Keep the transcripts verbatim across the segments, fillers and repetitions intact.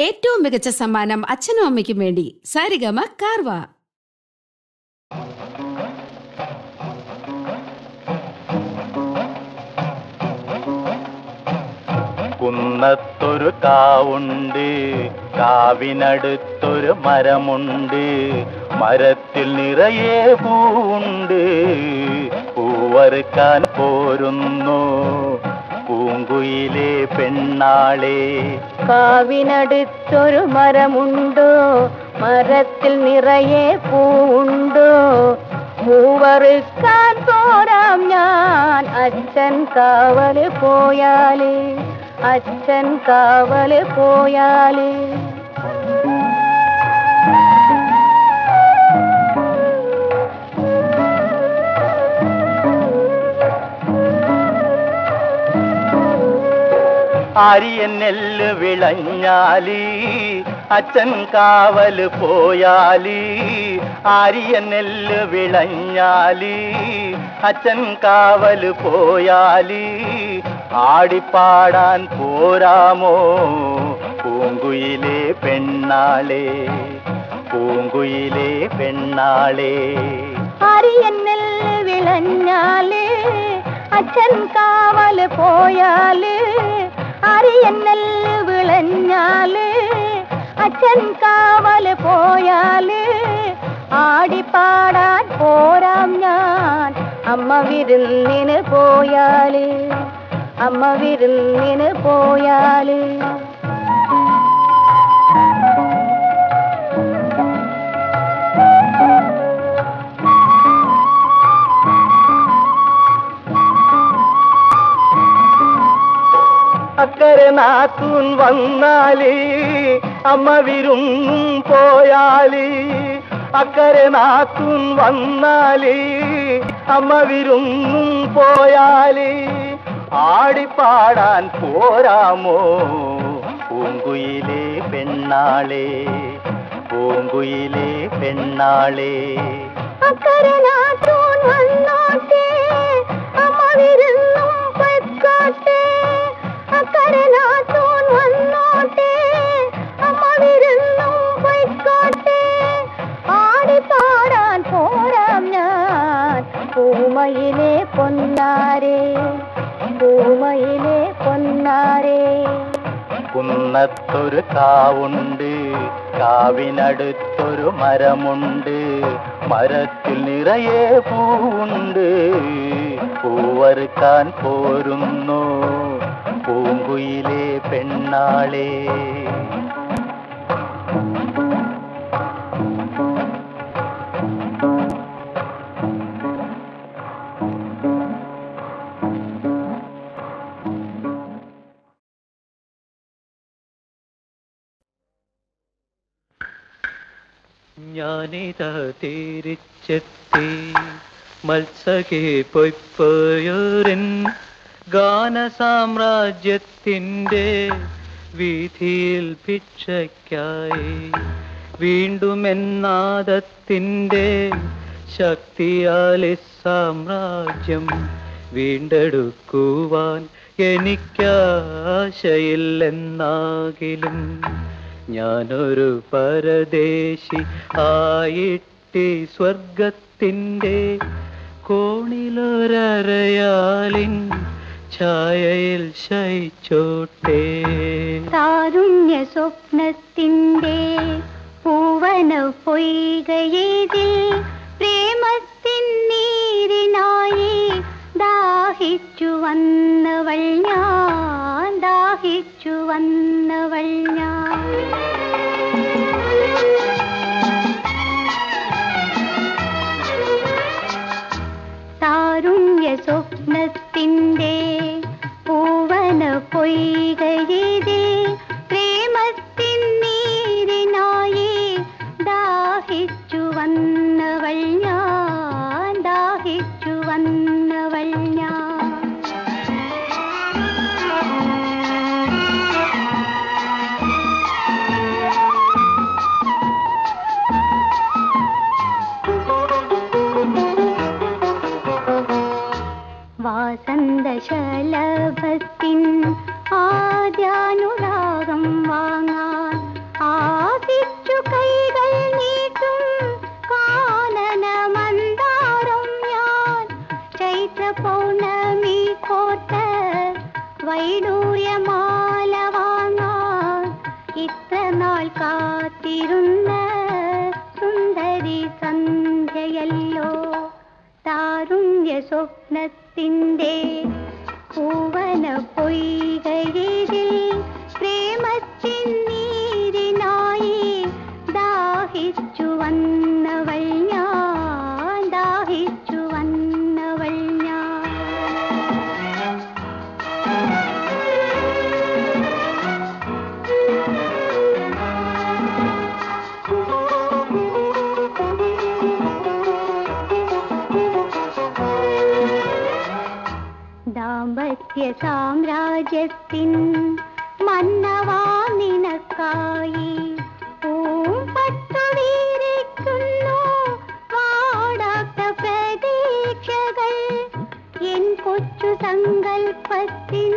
ഏറ്റവും മികച്ച സമ്മാനം അച്ഛനും അമ്മയ്ക്കും വേണ്ടി സാരിഗമ കാർവ. കുന്നത്തൊരു കാവുണ്ട്, കാവിനടുത്തൊരു മരമുണ്ട്, മരത്തിൽ നിറയെ പൂവുണ്ട്, പൂവറുക്കാൻ പോരുന്നു പൂങ്കുയിലെ പെണ്ണാളെ. കാവിനടുത്തൊരു മരമുണ്ടോ, മരത്തിൽ നിറയെ പൂവുണ്ടോ, പൂവറുക്കാൻ പോരാം ഞാൻ അച്ഛൻ കാവല് പോയാല്, അച്ഛൻ കാവല് പോയാല്. ആരിയൻ നെല്ല് വിളഞ്ഞാല് അച്ഛൻ കാവല് പോയാല്, ആരിയൻ നെല്ല് വിളഞ്ഞാല് അച്ഛൻ കാവല് പോയാല്, ആടിപ്പാടാൻ പോരാമോ പൂങ്കുയിലെ പെണ്ണാളെ, പൂങ്കുയിലെ പെണ്ണാളെ. ആരിയൻ നെല്ല് വിളഞ്ഞാല് അച്ഛൻ കാവല് പോയാല്, ആരിയൻ നെല്ല് വിളഞ്ഞാല് അച്ഛൻ കാവല് പോയാല്, ആടിപ്പാടാൻ പോരാം ഞാൻ അമ്മ വിരുന്നിന് പോയാല്, അമ്മ വിരുന്നിന് പോയാല്. അക്കരെ നാത്തൂൻ വന്നാല് അമ്മ വിരുന്നും പോയാല്, അക്കരെ നാത്തൂൻ വന്നാല് അമ്മ വിരുന്നും പോയാല്, ആടിപ്പാടാൻ പോരാമോ പൂങ്കുയിലെ പെണ്ണാളെ, പൂങ്കുയിലെ പെണ്ണാളെ. അക്കരെ നാത്തൂൻ വന്നോട്ടെ അമ്മ വിരുന്നും പൊയ്ക്കോട്ടെ, അക്കരെ നാത്തൂൻ വന്നോട്ടെ അമ്മ വിരുന്നും പൊയ്ക്കോട്ടെ, ആടിപ്പാടാൻ പോരാം ഞാൻ പൂമയിലെ പൊന്നാരെ, പൂമയിലെ പൊന്നാരെ. കുന്നത്തൊരു കാവുണ്ട്, കാവിനടുത്തൊരു മരമുണ്ട്, മരത്തിൽ നിറയെ പൂവുണ്ട്, പൂവറുക്കാൻ പോരുന്നു പൂങ്കുയിലെ പെണ്ണാളെ. ഞാനിതാ തിരിച്ചെത്തി മത്സകെ പൊയ്പോയോരൻ ഗാന സാമ്രാജ്യത്തിൻ്റെ വീഥിയിൽ ഭിക്ഷയ്ക്കായി, വീണ്ടും എന്നാദത്തിൻ്റെ ശക്തിയാൽ സാമ്രാജ്യം വീണ്ടെടുക്കുവാൻ എനിക്കാശയില്ലെന്നാകിലും, ഞാനൊരു പരദേശി ആയിട്ടി സ്വർഗത്തിൻ്റെ കോണിലൊരരയാലിൻ ഛായയിൽ ശയിച്ചോട്ടെ. താരുണ്യ സ്വപ്നത്തിൻ്റെ പൂവന പൊയ്കയേതിൽ പ്രേമത്തിൻ നീരിനായി ദാഹിച്ചു വന്നവൾ ഞാൻ, ദാഹിച്ചു വന്നവൾ ഞാൻ. താരുണ്യ സ്വപ്നത്തിൻ്റെ പൂവന പൊയ്കയേതിൽ പ്രേമത്തിൻ നീരിനായി ദാഹിച്ചു വന്നവൾ ഞാൻ, ദാഹിച്ചു വന്നവൾ ഞാൻ. കാത്തിരുന്ന സുന്ദരി സന്ധ്യയല്ലോ താരുണ്യ സ്വപ്നത്തിൻ്റെ പൂവന പൊയ്കയിൽ പ്രേമത്തിൻ നീരിനായി ദാഹിച്ചു വന്നവൾ ഞാൻ ദാഹിച്ചു വന്നവൾ ഞാൻ. ദാമ്പത്യ സാമ്രാജ്യത്തിൻ മന്നവാ നിനക്കായി പൂമ്പട്ടു വീരിക്കുന്നു വാടാത്ത പ്രതീക്ഷകൾ. എൻ കൊച്ചു സങ്കൽപ്പത്തിൻ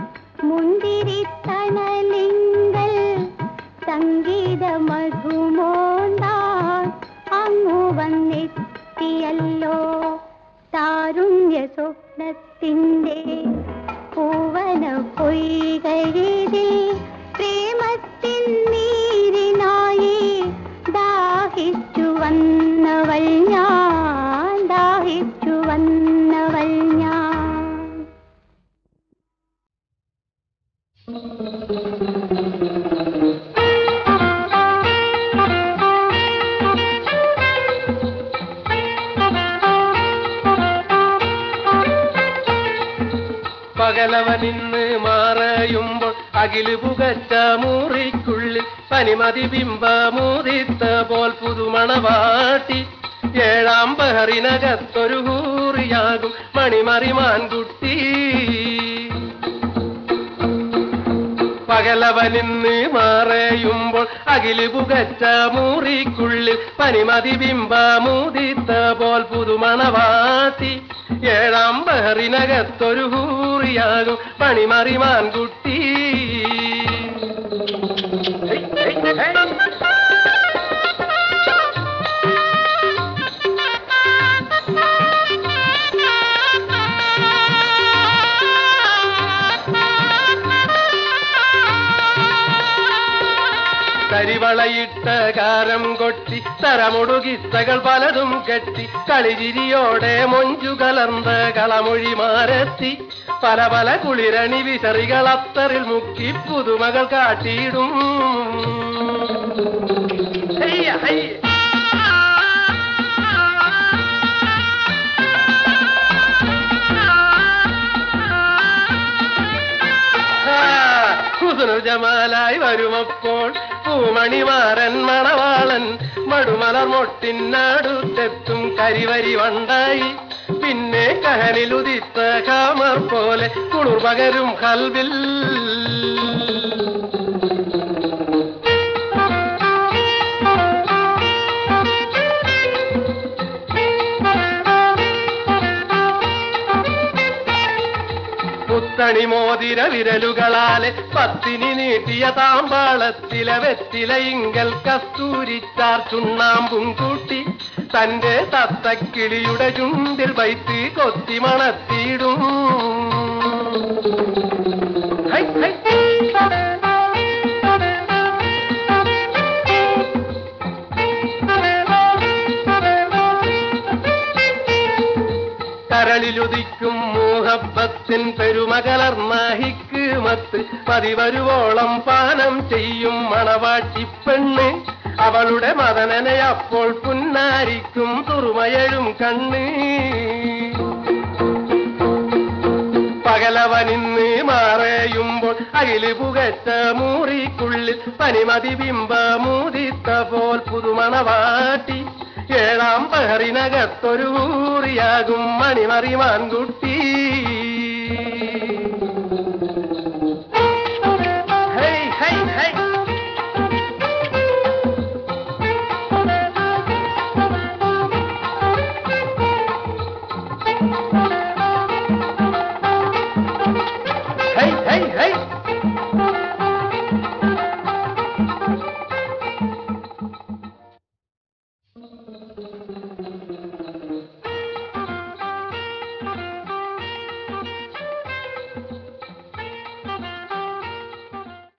മുന്തിരിത്തണലിങ്കൽ സംഗീത മധുമോന്താൻ അങ്ങു വന്നെത്തിയല്ലോ താരുണ്യ സ്വപ്നത്തിൻ്റെ പൂവന പൊയ്കയിൽ പ്രേമത്തിൻ നീരിനായി ദാഹിച്ചു വന്നവൾ ഞാൻ ദാഹിച്ചു വന്നവൾ ഞാൻ. പകലവനിന്ന് മാറയുമ്പോൾ അകില് പുകച്ച മുറിക്കുള്ളിൽ പനിമതി ബിംബമൂതിത്ത പോൽ പുതുമണവാട്ടി ഏഴാം ബഹറിനകത്തൊരു ഹൂറിയാകും മണിമറിമാൻകുട്ടി. പകലവനിന്ന് മാറയുമ്പോൾ അകില് പുകച്ച മുറിക്കുള്ളിൽ പനിമതി ബിംബമൂതിത്ത പോൽ പുതുമണവാട്ടി ഏഴാം ബഹറിനകത്തൊരു ഹൂറിയാകും പണിമറിമാൻകുട്ടി. കരിവളയിട്ട കാരം കൊട്ടി തരമൊടുകിസ്തകൾ പലതും കെട്ടി കളിചിരിയോടെ മൊഞ്ചു കലർന്ന കളമൊഴി മാരത്തി പല പല കുളിരണി വിശറികൾ അത്തറിൽ മുക്കി പുതുമകൾ കാട്ടിയിടും. ജമാലായി വരുമപ്പോൾ പൂമണിമാരൻ മണവാളൻ മടുമലർ മൊട്ടിനടുത്തെത്തും കരിവരി വണ്ടായി. പിന്നെ കഹനിലുദിത്ത കാമർ പോലെ കുളിർ പകരും കൽവിൽ. പുത്തണിമോതിര വിരലുകളാലെ പത്തിനി നീട്ടിയ താമ്പാളത്തിലെ വെറ്റിലയിങ്കൽ കസ്തൂരിച്ചാർ ചുണ്ണാമ്പും കൂട്ടി തന്റെ തത്തക്കിളിയുടെ ചുണ്ടിൽ വൈത്ത് കൊത്തി മണത്തിയിടും. കരളിലുദിക്കും മോഹബത്തിൻ പെരുമകലർന്ന ഹിക്മത്ത് പതിവരുവോളം പാനം ചെയ്യും മണവാട്ടിപ്പെണ്ണ്. അവളുടെ മദനനെ അപ്പോൾ പുന്നാരിക്കും തുറുമയഴും കണ്ണ്. പകലവനിന്ന് മാറയുമ്പോൾ അകില് പുകച്ച മൂറിക്കുള്ളിൽ പനിമതി ബിംബമൂതിത്ത പോൽ പുതുമണവാട്ടി ഏഴാം ബഹറിനകത്തൊരു ഊറിയാകും മണിമറിമാൻകുട്ടി.